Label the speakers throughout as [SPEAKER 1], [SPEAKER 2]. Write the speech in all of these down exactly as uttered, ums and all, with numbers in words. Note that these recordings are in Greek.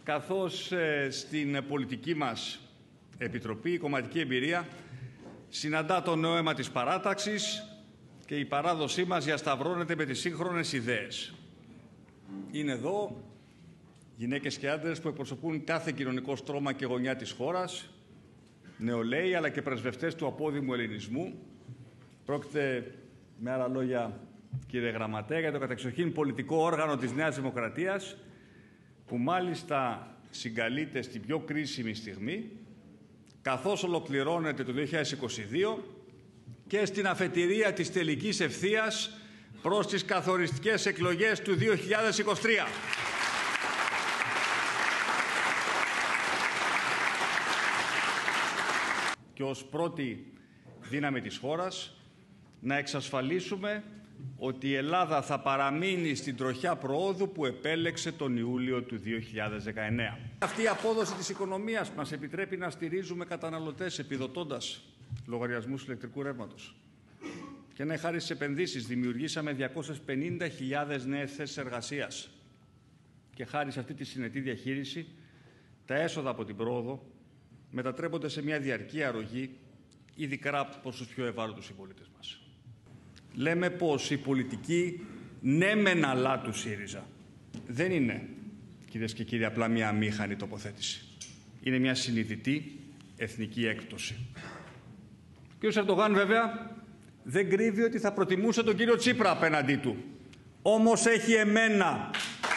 [SPEAKER 1] καθώς ε, στην πολιτική μας επιτροπή, η κομματική εμπειρία συναντά το νέο αίμα της παράταξης και η παράδοσή μας διασταυρώνεται με τις σύγχρονες ιδέες. Είναι εδώ γυναίκες και άντρες που εκπροσωπούν κάθε κοινωνικό στρώμα και γωνιά της χώρας, νεολαίοι αλλά και πρεσβευτές του απόδημου ελληνισμού. Πρόκειται, με άλλα λόγια, κύριε Γραμματέα, για το κατεξοχήν πολιτικό όργανο της Νέας Δημοκρατίας, που μάλιστα συγκαλείται στην πιο κρίσιμη στιγμή, καθώς ολοκληρώνεται το δύο χιλιάδες είκοσι δύο και στην αφετηρία της τελικής ευθείας προς τις καθοριστικές εκλογές του δύο χιλιάδες είκοσι τρία. Και ως πρώτη δύναμη της χώρας να εξασφαλίσουμε ότι η Ελλάδα θα παραμείνει στην τροχιά προόδου που επέλεξε τον Ιούλιο του δύο χιλιάδες δεκαεννέα. Αυτή η απόδοση της οικονομίας μας επιτρέπει να στηρίζουμε καταναλωτές επιδοτώντας λογαριασμούς ηλεκτρικού ρεύματος. Και ναι, χάρη στις επενδύσεις δημιουργήσαμε διακόσιες πενήντα χιλιάδες νέες θέσεις εργασίας. Και χάρη σε αυτή τη συνετή διαχείριση, τα έσοδα από την πρόοδο μετατρέπονται σε μια διαρκή αρρωγή, ειδικά προς τους πιο ευάλωτους συμπολίτες μας. Λέμε πως η πολιτική ναι μεν αλλά του ΣΥΡΙΖΑ δεν είναι, κυρίες και κύριοι, απλά μια αμήχανη τοποθέτηση. Είναι μια συνειδητή εθνική έκπτωση. Ο κ. Ερντογάν βέβαια δεν κρύβει ότι θα προτιμούσε τον κύριο Τσίπρα απέναντί του. Όμως έχει εμένα.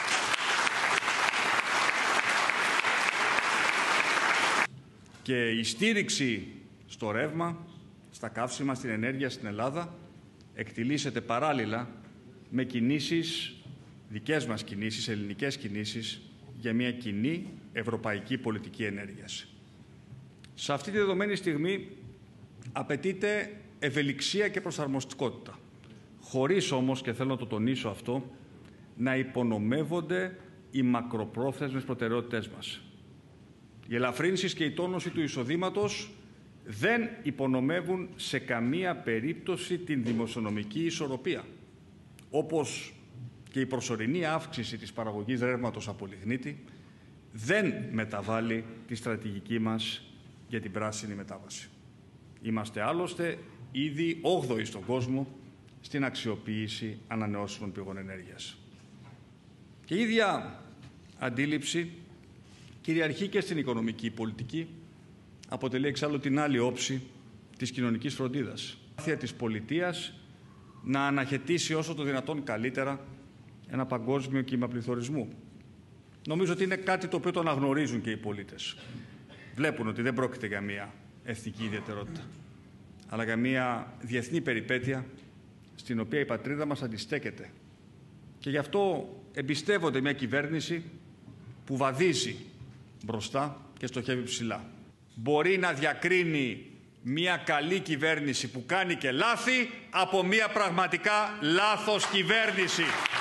[SPEAKER 1] Και η στήριξη στο ρεύμα, στα καύσιμα, στην ενέργεια στην Ελλάδα εκτιλήσεται παράλληλα με κινήσεις, δικές μας κινήσεις, ελληνικές κινήσεις, για μια κοινή ευρωπαϊκή πολιτική ενέργειας. Σε αυτή τη δεδομένη στιγμή απαιτείται ευελιξία και προσαρμοστικότητα, χωρίς όμως, και θέλω να το τονίσω αυτό, να υπονομεύονται οι μακροπρόθεσμες προτεραιότητές μας. Οι ελαφρύνσεις και η τόνωση του εισοδήματος δεν υπονομεύουν σε καμία περίπτωση την δημοσιονομική ισορροπία, όπως και η προσωρινή αύξηση της παραγωγής ρεύματος από λιγνίτη δεν μεταβάλλει τη στρατηγική μας για την πράσινη μετάβαση. Είμαστε άλλωστε ήδη όγδοοι στον κόσμο στην αξιοποίηση ανανεώσιμων πηγών ενέργειας. Και η ίδια αντίληψη κυριαρχεί και στην οικονομική πολιτική, αποτελεί εξάλλου την άλλη όψη της κοινωνικής φροντίδας. Η προσπάθεια της πολιτείας να αναχαιτήσει όσο το δυνατόν καλύτερα ένα παγκόσμιο κύμα πληθωρισμού. Νομίζω ότι είναι κάτι το οποίο το αναγνωρίζουν και οι πολίτες. Βλέπουν ότι δεν πρόκειται για μια εθνική ιδιαιτερότητα, αλλά για μια διεθνή περιπέτεια στην οποία η πατρίδα μας αντιστέκεται. Και γι' αυτό εμπιστεύονται μια κυβέρνηση που βαδίζει μπροστά και στοχεύει ψηλά. Μπορεί να διακρίνει μια καλή κυβέρνηση που κάνει και λάθη από μια πραγματικά λάθος κυβέρνηση.